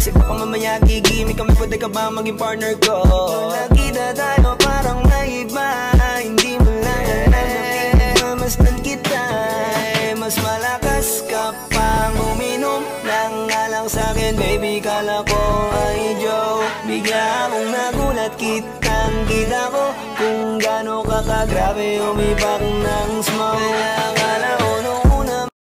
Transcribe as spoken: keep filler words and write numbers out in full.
Kasi baka mamaya gigimik kami, pwede ka ba maging partner ko? Nakita tayo parang may iba, hindi mo lang alam, mastan kita. Mas malakas ka pang uminom ng alang sa'kin, baby, kala ko ay joke. Bigla akong nagulat, kitang kita ko kung gaano ka kagrabe umibak ng